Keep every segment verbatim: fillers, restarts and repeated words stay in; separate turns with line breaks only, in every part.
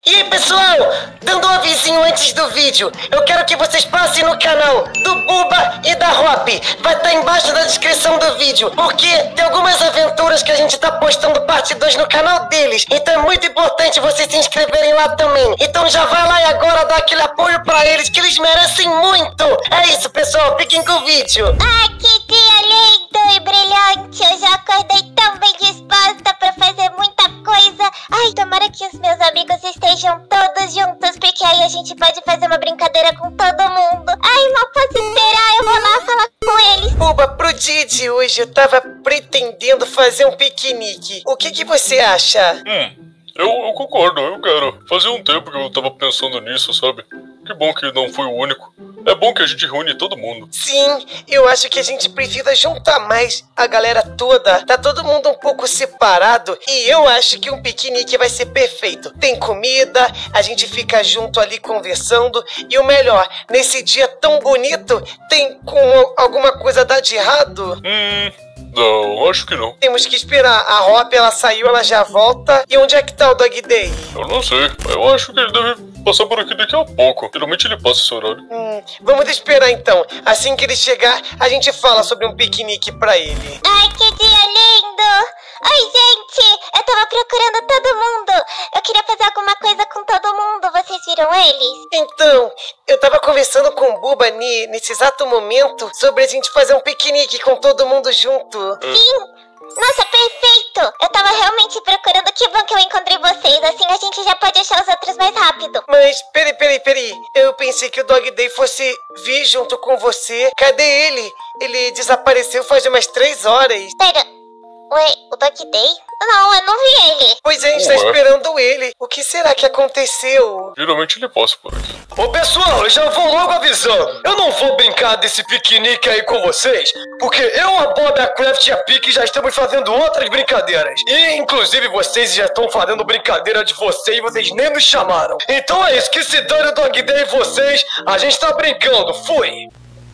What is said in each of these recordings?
E aí, pessoal, dando um avisinho antes do vídeo, eu quero que vocês passem no canal do Buba e da Hop. Vai estar embaixo na descrição do vídeo, porque tem algumas aventuras que a gente tá postando parte dois no canal deles. Então é muito importante vocês se inscreverem lá também. Então já vai lá e agora dá aquele apoio pra eles, que eles merecem muito. É isso, pessoal, fiquem com o vídeo.
Ai, que dia lindo e brilhante. Eu já acordei tão bem disposta pra fazer muita coisa. Ai, tomara que os meus amigos estejam todos juntos, porque aí a gente pode fazer uma brincadeira com todo mundo. Ai, mal posso esperar, eu vou lá falar com eles.
Buba, pro dia de hoje eu tava pretendendo fazer um piquenique. O que que você acha?
Hum, eu, eu concordo, eu quero. Fazia um tempo que eu tava pensando nisso, sabe? Que bom que não fui o único. É bom que a gente reúne todo mundo.
Sim, eu acho que a gente precisa juntar mais a galera toda. Tá todo mundo um pouco separado e eu acho que um piquenique vai ser perfeito. Tem comida, a gente fica junto ali conversando e o melhor, nesse dia tão bonito, tem com alguma coisa dar de errado?
Hum... Não, acho que não.
Temos que esperar. A Hop, ela saiu, ela já volta. E onde é que tá o Dog Day?
Eu não sei. Eu acho que ele deve passar por aqui daqui a pouco. Geralmente ele passa esse horário.
Hum, vamos esperar então. Assim que ele chegar, a gente fala sobre um piquenique pra ele.
Ai, que dia lindo! Oi, gente! Eu tava procurando todo mundo. Eu queria fazer alguma coisa com todo mundo. Vocês viram eles?
Então, eu tava conversando com o Buba ni, nesse exato momento sobre a gente fazer um piquenique com todo mundo junto.
Sim! Nossa, perfeito! Eu tava realmente procurando, que bom que eu encontrei vocês. Assim a gente já pode achar os outros mais rápido.
Mas, peraí, peraí, peraí. Eu pensei que o Dog Day fosse vir junto com você. Cadê ele? Ele desapareceu faz umas três horas.
Pera, ué, o Dog Day? Não, eu não vi ele.
Pois é, a gente tá esperando ele. O que será que aconteceu?
Geralmente ele passa por aqui.
Ô pessoal, eu já vou logo avisando. Eu não vou brincar desse piquenique aí com vocês, porque eu, a Bob, a Craft e a Pique já estamos fazendo outras brincadeiras. E inclusive vocês já estão fazendo brincadeira de vocês e vocês nem nos chamaram. Então é isso, que se dane o Dog Day e vocês, a gente tá brincando, fui.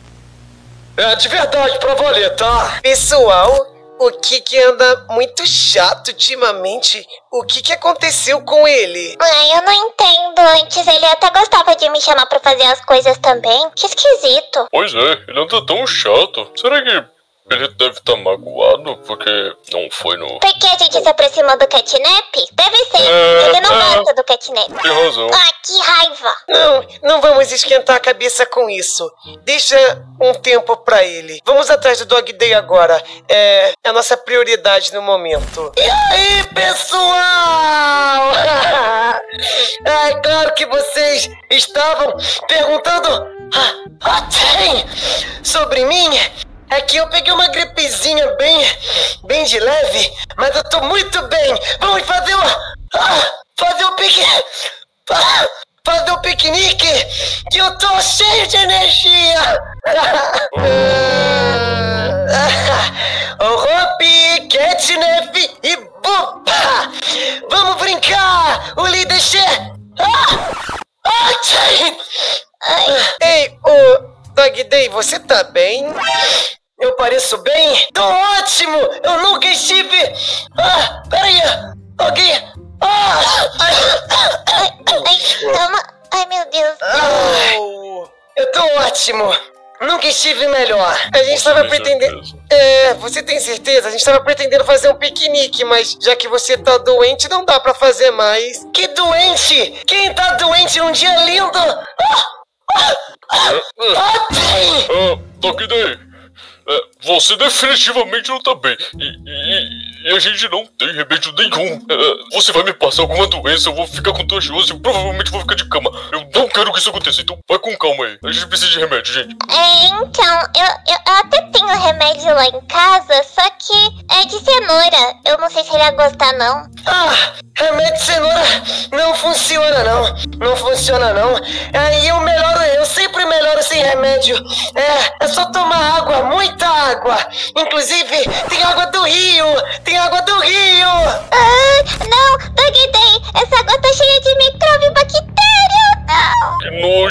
É de verdade, pra valer, tá?
Pessoal, o Kiki anda muito chato ultimamente. O que que aconteceu com ele?
Ai, eu não entendo. Antes ele até gostava de me chamar pra fazer as coisas também. Que esquisito.
Pois é, ele anda tão chato. Será que ele deve estar magoado porque não foi no...
Porque a gente se aproximou do catnap? Deve ser.
É,
ele não
é.
gosta do catnap.
Tem razão.
Ah, que raiva.
Não, não vamos esquentar a cabeça com isso. Deixa um tempo pra ele. Vamos atrás do Dog Day agora. É a nossa prioridade no momento. E aí, pessoal? É claro que vocês estavam perguntando ah, ah, tem, sobre mim. É que eu peguei uma gripezinha bem, bem de leve, mas eu tô muito bem. Vamos fazer o, ah, fazer o pique, ah, fazer o piquenique, que eu tô cheio de energia. O Hop, Catnap e Buba, vamos brincar. O líder che... Ah, ah, tem. Ei, o Dog Day, você tá bem? Eu pareço bem? Tô ótimo! Eu nunca estive... Ah, peraí! Alguém... Ah!
Ai, ai, calma. Ai, meu Deus.
Oh, eu tô ótimo! Nunca estive melhor. A gente tava pretendendo... É, você tem certeza? A gente tava pretendendo fazer um piquenique, mas já que você tá doente, não dá pra fazer mais. Que doente? Quem tá doente num dia lindo? Ah! Ah! Ah! Ah, tem!
Ah, Dog Day, é, você definitivamente não tá bem. E, e, e a gente não tem remédio nenhum. É, você vai me passar alguma doença, eu vou ficar contagioso e provavelmente vou ficar de cama. Eu não quero que isso aconteça, então vai com calma aí. A gente precisa de remédio, gente.
É, então, eu, eu, eu até tenho remédio lá em casa, só que é de cenoura. Eu não sei se ele ia gostar, não.
Ah, remédio de cenoura não funciona não, não funciona não. Aí eu melhoro, eu sempre melhoro sem remédio. É, é só tomar água, muita água. Inclusive, tem água do rio, tem água do rio.
Ah, não, Dog Day, essa água tá cheia de micróbio e bactéria. Não.
Que nojo.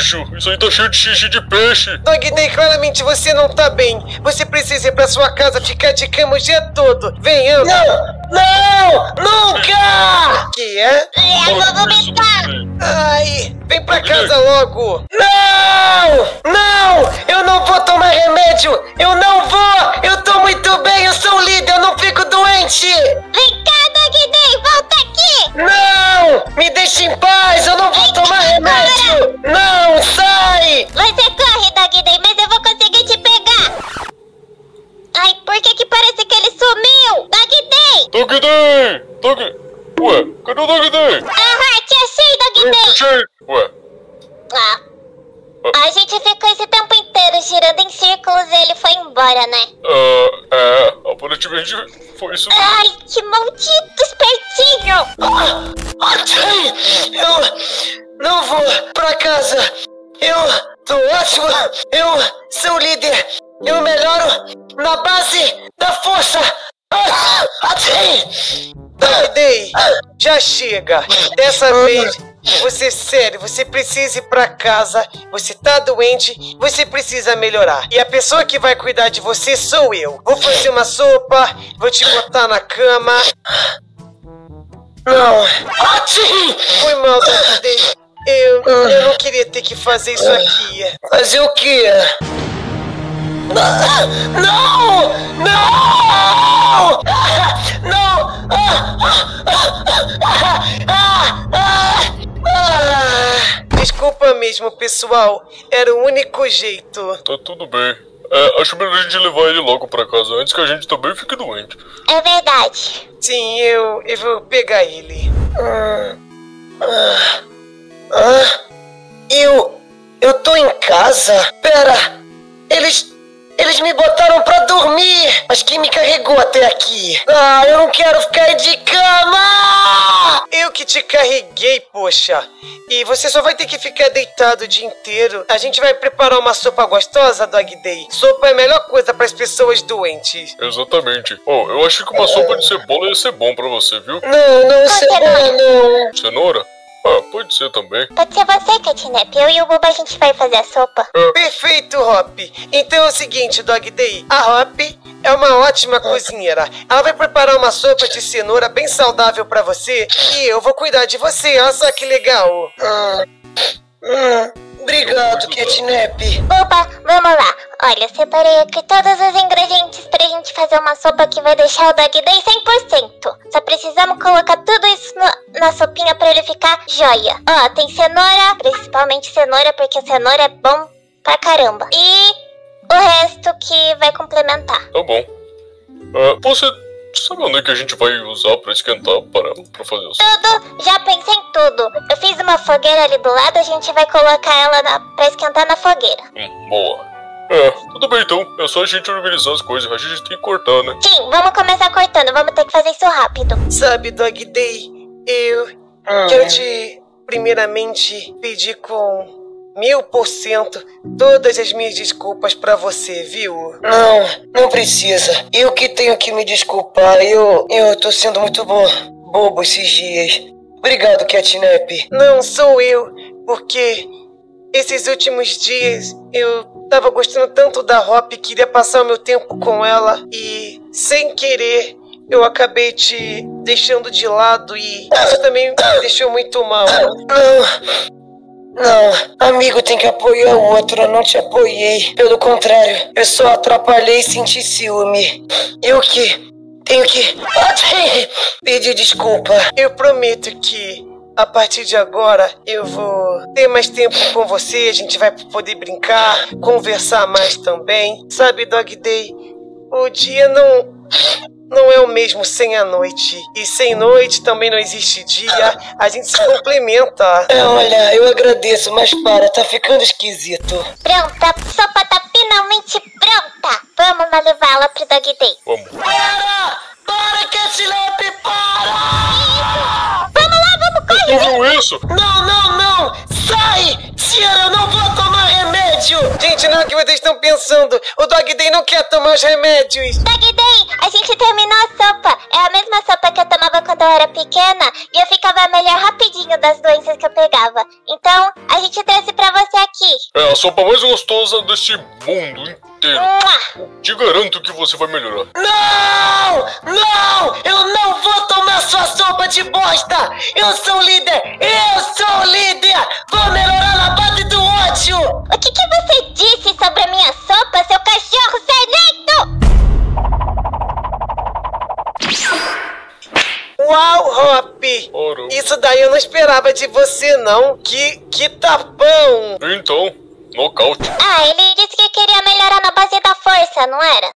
bicho. Isso aí tá cheio de xixi de peixe.
Dog Day, claramente você não tá bem. Você precisa ir pra sua casa, ficar de cama o dia todo. Vem, anda.
Não! Não! Nunca!
Que é?
Eu vou vomitar.
Ai, vem pra casa logo.
Não! Não! Eu não vou tomar remédio! Eu não vou! Eu tô muito bem, eu sou o líder, eu não fico doente!
Vem cá, Dog Day, volta aqui.
Não! Me deixe em paz, eu não vou tomar remédio! Não, sai!
Você corre, Dog Day, mas eu vou conseguir te pegar. Ai, por que que parece que ele sumiu? Dog Day!
Dog Day! Dog... Ué, cadê o Dog Day?
Aham, te achei, Dog Day.
Achei! Ué,
Ah. A gente ficou esse tempo inteiro girando em círculos e ele foi embora, né?
ah, é, aparentemente foi isso.
Ai, que maldito espertinho!
Eu não vou pra casa! Eu tô ótimo! Eu sou o líder! Eu melhoro na base da força!
Dog Day, já chega. Dessa vez, você, sério, você precisa ir pra casa. Você tá doente, você precisa melhorar. E a pessoa que vai cuidar de você sou eu. Vou fazer uma sopa, vou te botar na cama.
Não!
Foi mal, Dog Day. Eu, eu não queria ter que fazer isso aqui.
Fazer o quê? Não! Não! Não!
Desculpa mesmo, pessoal. Era o único jeito.
Tá tudo bem. É, acho melhor a gente levar ele logo pra casa antes que a gente também fique doente.
É verdade.
Sim, eu, eu vou pegar ele.
Ah, ah, ah, eu... Eu tô em casa? Pera, eles... Eles me botaram pra dormir! Mas quem me carregou até aqui? Ah, eu não quero ficar de cama!
Eu que te carreguei, poxa. E você só vai ter que ficar deitado o dia inteiro. A gente vai preparar uma sopa gostosa, Dog Day. Sopa é a melhor coisa para as pessoas doentes.
Exatamente. Oh, eu acho que uma sopa de cebola ia ser bom pra você, viu?
Não, não, cebola não.
Cenoura? Ah, pode ser também.
Pode ser você, Catnap. Eu e o Buba a gente vai fazer a sopa.
Perfeito, Hop. Então é o seguinte, Dog Day. A Hop é uma ótima cozinheira. Ela vai preparar uma sopa de cenoura bem saudável pra você e eu vou cuidar de você. Olha só que legal.
Ah, ah, obrigado, Catnap.
Buba, vamos lá. Olha, eu separei aqui todos os ingredientes pra gente fazer uma sopa que vai deixar o Dog Day cem por cento. Só precisamos colocar tudo isso no, na sopinha pra ele ficar joia. Ó, tem cenoura, principalmente cenoura, porque a cenoura é bom pra caramba. E o resto que vai complementar.
Tá bom. Ah, você sabe onde é que a gente vai usar pra esquentar para, pra fazer isso?
Tudo, já pensei em tudo. Eu fiz uma fogueira ali do lado, a gente vai colocar ela na, pra esquentar na fogueira.
Hum, boa. É, tudo bem então. É só a gente organizar as coisas. A gente tem que cortar, né?
Sim, vamos começar cortando. Vamos ter que fazer isso rápido.
Sabe, Dog Day, eu
Ah,
quero te, primeiramente, pedir com mil por cento todas as minhas desculpas pra você, viu?
Não, não precisa. Eu que tenho que me desculpar. Eu, eu tô sendo muito bo bobo esses dias. Obrigado, Catnap.
Não sou eu, porque esses últimos dias eu tava gostando tanto da Hop, queria passar o meu tempo com ela e, sem querer, eu acabei te deixando de lado e isso também me deixou muito mal.
Não, não. Amigo tem que apoiar o outro. Eu não te apoiei. Pelo contrário, eu só atrapalhei e senti ciúme. Eu que tenho que pedir desculpa.
Eu prometo que a partir de agora eu vou ter mais tempo com você, a gente vai poder brincar, conversar mais também. Sabe, Dog Day, o dia não, não é o mesmo sem a noite. E sem noite também não existe dia, a gente se complementa.
É, olha, eu agradeço, mas para, tá ficando esquisito.
Pronto, a sopa tá finalmente pronta. Vamos lá levá-la pro Dog Day.
Vamos.
Para! Para, Catnap, para!
Vamos lá, vamos, corre!
Você viu isso?
Não, não, não! Sai! Senhora, eu não vou tomar remédio!
Gente, não é o que vocês estão pensando. O Dog Day não quer tomar os remédios.
Dog Day, a gente terminou a sopa. É a mesma sopa que eu tomava quando eu era pequena e eu ficava melhor rapidinho das doenças que eu pegava. Então, a gente trouxe pra você aqui.
É a sopa mais gostosa desse mundo inteiro.
Mua!
Te garanto que você vai melhorar.
Não! Não! Eu não vou tomar sua sopa de bosta! Eu sou o líder! Eu sou o líder! Vou melhorar na base do ódio!
O que que você disse sobre a minha sopa, seu cachorro sarnento?
Uau, Hop!
Ora.
Isso daí eu não esperava de você, não. Que, que tapão!
Então, nocaute.
Ah, ele disse que queria melhorar na base da força, não era?